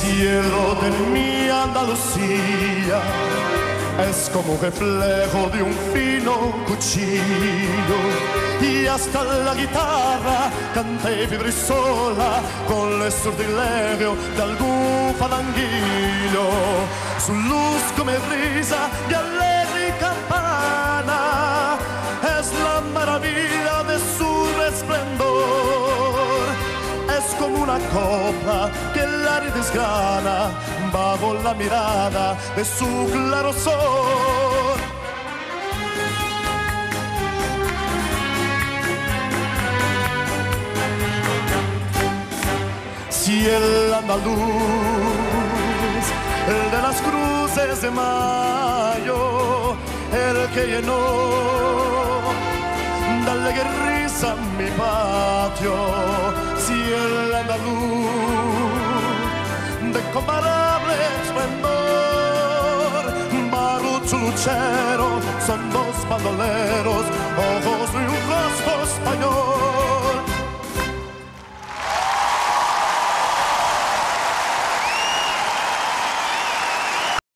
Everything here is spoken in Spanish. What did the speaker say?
cielo de mi Andalucía es como un reflejo de un fino cuchillo, y hasta la guitarra canta y vibra sola con el sortilegio de algún falanguillo. Su luz come risa de alegre campana, es la maravilla de su resplendor. Es como una copla que la desgrana bajo la mirada de su claro sol. Si el andaluz, el de las cruces de mayo, el que llenó de alegre risa mi patio, si el andaluz de comparable esplendor, Baruch Luchero son dos bandoleros, ojos de un rostro español.